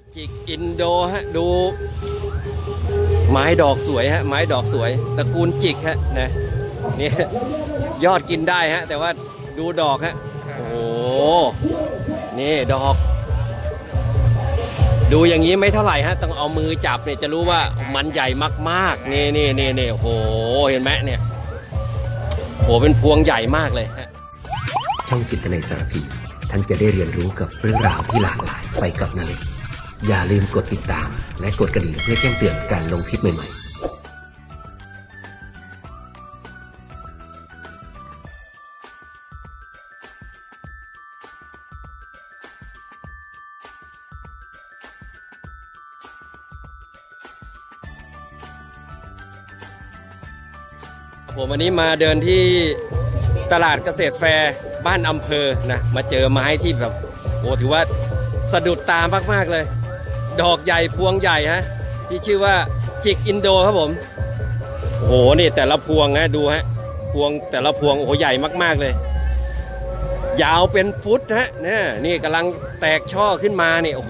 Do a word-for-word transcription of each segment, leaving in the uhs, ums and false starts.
จิกอินโดฮะดูไม้ดอกสวยฮะไม้ดอกสวยตระกูลจิกฮะนะนี่ยอดกินได้ฮะแต่ว่าดูดอกฮะโอ้โหนี่ดอกดูอย่างนี้ไม่เท่าไหร่ฮะต้องเอามือจับเนี่ยจะรู้ว่ามันใหญ่มากๆนี่นี่นี่นี่โอ้โหเห็นไหมเนี่ยโอ้เป็นพวงใหญ่มากเลยฮะช่องจิตนัยสารพีท่านจะได้เรียนรู้กับเรื่องราวที่หลากหลายไปกับนาเล็กอย่าลืมกดติดตามและกดกระดิ่งเพื่อแจ้งเตือนการลงคลิปใหม่ๆผมวันนี้มาเดินที่ตลาดเกษตรแฟร์บ้านอำเภอนะมาเจอไม้ที่แบบโอ้ถือว่าสะดุดตามากๆเลยดอกใหญ่พวงใหญ่ฮะที่ชื่อว่าจิกอินโดครับผมโอ้โหนี่แต่ละพวงนะดูฮะพวงแต่ละพวงโอ้โหใหญ่มากๆเลยยาวเป็นฟุตฮะเนี่ยนี่กำลังแตกช่อขึ้นมานี่โอ้โห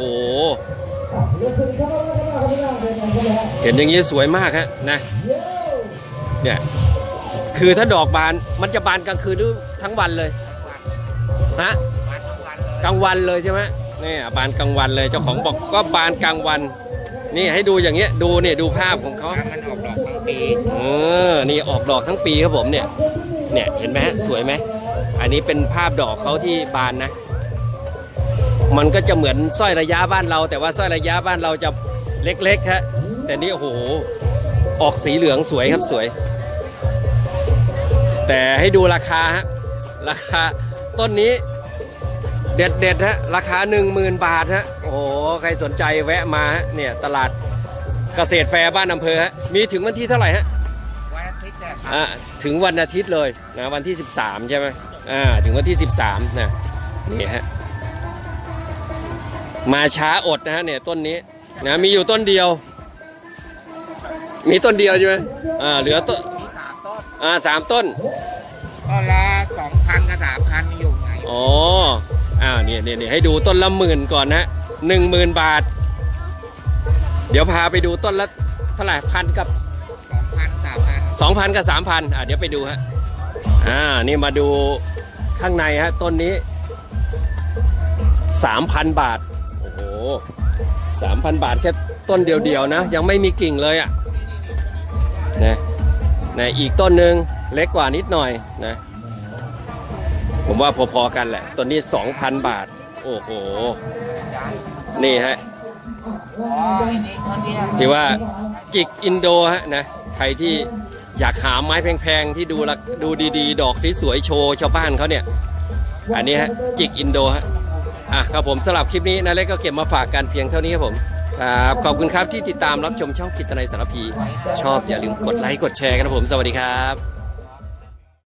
เห็นอย่างนี้สวยมากฮะนะเนี่ยคือถ้าดอกบานมันจะบานกลางคืนหรือทั้งวันเลยฮะกลางวันเลยใช่ไหมนี่บานกลางวันเลยเจ้าของบอกก็บานกลางวันนี่ให้ดูอย่างเงี้ยดูเนี่ยดูภาพของเขามันออกดอกทั้งปีเออนี่ออกดอกทั้งปีครับผมเนี่ยเนี่ยเห็นไหมสวยไหมอันนี้เป็นภาพดอกเขาที่บานนะมันก็จะเหมือนสร้อยระยะบ้านเราแต่ว่าสร้อยระยะบ้านเราจะเล็กๆฮะแต่นี่โอ้โหออกสีเหลืองสวยครับสวยแต่ให้ดูราคาฮะราคาต้นนี้เด็ดเด็ดฮะราคาหนึ่งหมื่นบาทฮะโอ้โหใครสนใจแวะมาฮะเนี่ยตลาดเกษตรแฟร์บ้านอำเภอฮะมีถึงวันที่เท่าไหร่ฮะวันอาทิตย์อ่ะถึงวันอาทิตย์เลยนะวันที่สิบสามใช่ไหมอ่าถึงวันที่สิบสามนะนี่ฮะมาช้าอดนะฮะเนี่ยต้นนี้นะมีอยู่ต้นเดียวมีต้นเดียวใช่ไหมอ่าเหลือต้นอ่าสามต้นก็ละสองพันกับสามพันอยู่ไงอ๋ออ่าเนี่ยเนี่ยให้ดูต้นละหมื่นก่อนนะหนึ่งหมื่นบาทเดี๋ยวพาไปดูต้นละเท่าไหร่พันกับสองพันสามพันสองพันกับสามพันอ่าเดี๋ยวไปดูฮะอ่านี่มาดูข้างในฮะต้นนี้สามพันบาทโอ้โหสามพันบาทแค่ต้นเดียวๆนะยังไม่มีกิ่งเลยอ่ะนะนะอีกต้นหนึ่งเล็กกว่านิดหน่อยนะผมว่าพอๆกันแหละต้นนี้ สองพัน บาทโอ้โหนี่ฮะที่ว่าจิกอินโดฮะนะใครที่อยากหาไม้แพงๆที่ดูละดูดีๆดอกสวยๆโชว์ชาวบ้านเขาเนี่ยอันนี้ฮะจิกอินโดฮะอ่ะครับผมสำหรับคลิปนี้นะเล็กก็เก็บมาฝากกันเพียงเท่านี้ครับผมครับขอบคุณครับที่ติดตามรับชมช่องกิตนัยสารพีชอบอย่าลืมกดไลค์กดแชร์กันนะผมสวัสดีครับ